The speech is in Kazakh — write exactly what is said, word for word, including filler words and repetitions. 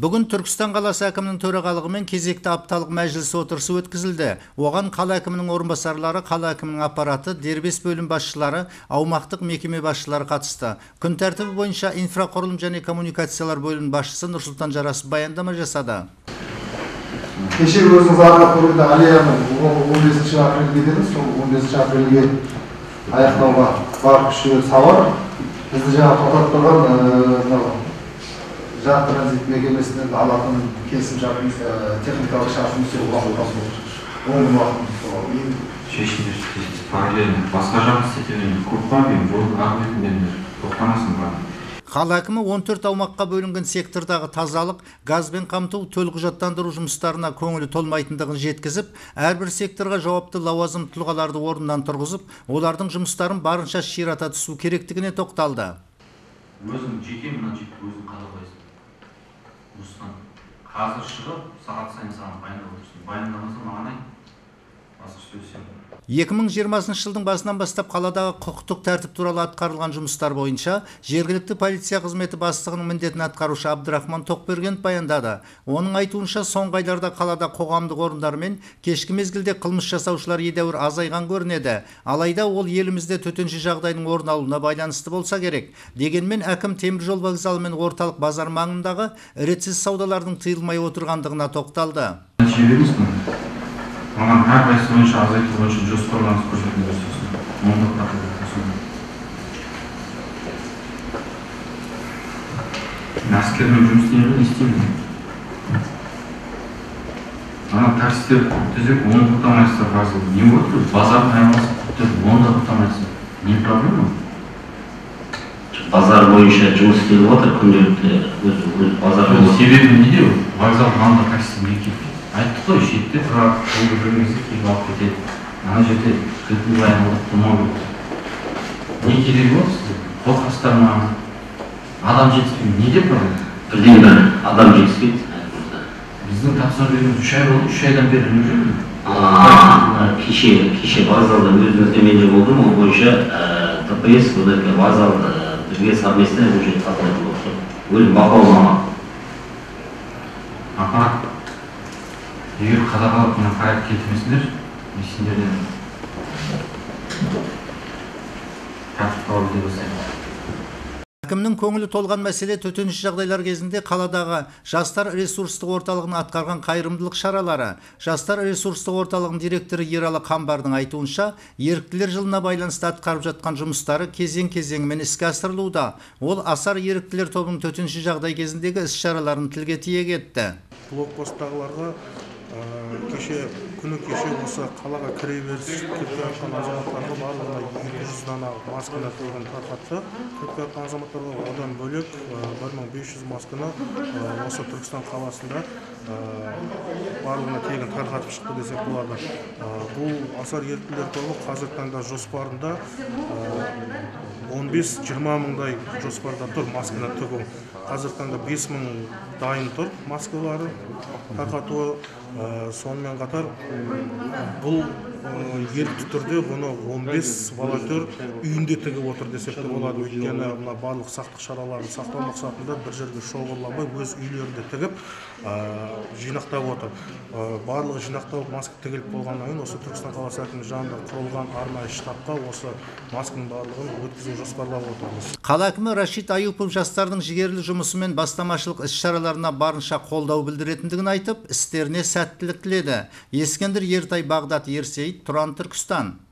Бүгін Түркістан қаласы әкімінің төрағалығымен кезекті апталық мәжіліс отырысы өткізілді. Оған қала әкімінің орынбасарлары, қала әкімінің аппараты, дербес бөлім басшылары, аумақтық мекеме басшылары қатысты. Күн тәртібі бойынша инфрақұрылым және коммуникациялар бөлім басшысы Нұрсұлтан Жарасов баяндама жасады. Кеше өзіңіз арғы көргенде аллеяның он бесінші апрельге дедіңіз, сол он бесінші апрельге аяқтауға бар күші сауар. Бізді жаңа тоқтатып тұрған жақ транзит мекемесінен алатын келісім шартымыз, техникалық шартымыз оң уақытымыз шешімдер параллельно басқа жақ істетемін көп бар мен бұл аргументтермен тоқтамасын бар. Қала әкімі он төрт аумаққа бөлінген сектордағы тазалық, газбен қамту, төлқұжаттандыру жұмыстарына көңілі толмайтындығын жеткізіп, әрбір секторға жауапты лауазым тұлғаларды орнынан тұрғызып, олардың жұмыстарын барынша ширата түсу керектігіне тоқталды. Өзің жеке мына жеке өзің қадағалайсың. Осыдан қазір шығып, сағат сайын саған баяндап отырсың. Баяндамаса маған айт. Басқа сөйлесем. екі мың жиырмасыншы жылдың басынан бастап қаладағы құқықтық тәртіп туралы атқарылған жұмыстар бойынша жергілікті полиция қызметі бастығының міндетін атқарушы Абдрахман Тоқбергенов баяндады. Оның айтуынша, соңғы айларда қалада қоғамдық орындар мен кешкі мезгілде қылмыс жасаушылар едәуір азайған көрінеді. Алайда ол елімізде төтенше жағдайдың орын алуына байланысты болса керек. Дегенмен әкім теміржол вокзалы мен орталық базар маңындағы ретсіз саудалардың тыйылмай отырғандығына тоқталды. Маған әрқайсысы бойынша азайту бойынша жоспарларыңыз көрсетілген көрсетсін. Онда қатып өткізсін. Мен әскермен жұмыс істеймін, не істеймін? Ана таксистер түзеп, оны құттамайсыздар вокзалда. Не болды? Базардың айналасы құттып, оны да құттамайсыздар. Не проблема? Базар бойынша жұмыс істеліп отыр, күнделікті базар. Себебі неде? Вокзал маңында таксистер не кетті? Айтты ғой, шетте тұрар, қолды бөлмесі келіп алып кетеді. Ана жерде күлкіл айналып тұрмау керек. Не керек болды сізде? Қорқасыздар ма? Адам жетіспейді. Не деп бар? Бірден бір адам жетіспейді. Біздің тапсырма беруіміз үш ай болды, үш айдан бері жүрмін. Кеше, кеше вокзалда өзімізде менде болдым, ол бойынша ТПС, вокзал бізге совместно уже тазалайтын болды. Өлім бақылаумама. Аппарат. Егер қадағалап мына проект кетірмесіндер, сендерден тәртіп талап ете бастаймын. Әкімнің көңілі толған мәселе төтенше жағдайлар кезінде қаладағы жастар ресурстық орталығының атқарған қайырымдылық шаралары. Жастар ресурстық орталығының директоры Ералы Қамбардың айтуынша, еріктілер жылына байланысты атқарып жатқан жұмыстары кезең-кезеңімен іске асырылуда. Ол асар еріктілер тобының төтенше жағдай кезіндегі іс-шараларын тілге тиек етті. Блокпосттағыларға кеше күні кеше осы қалаға кіре беріс кіріп жатқан азаматтарға барлығына екі жүз дана масканы тегін тарқатты. Кіріп жатқан азаматтарға одан бөлек бір мың бес жүз масканы осы Түркістан қаласында барлығына тегін тарқатып шықты десек болады. Бұл асар еріктілер тобы қазіргі таңда жоспарында он бес жиырма мыңдай жоспарда тұр масканы тігу. Қазіргі таңда бес мың дайын тұр маскалары тарқатуы. Сонымен қатар бұл ерікті түрде бұны он бес волонтер үйінде тігіп отыр десек те болады. Өйткені мына барлық сақтық шараларын сақтау мақсатында бір жерге шоғырланбай өз үйлерінде тігіп жинақтап отыр. Барлығы жинақталып маска тігіліп болғаннан кейін осы Түркістан қаласы әкімінің жанында құрылған арнайы штабқа осы масканың барлығын өткізу жоспарлап отырмыз. Қала әкімі Рашид Аюпов жастардың жігерлі жұмысы мен бастамашылық іс-шараларына барынша қолдау білдіретіндігін айтып, істеріне сәттілік тіледі. Ескендір Ертай, Бағдат Ерсейіт, Тұран, Түркістан.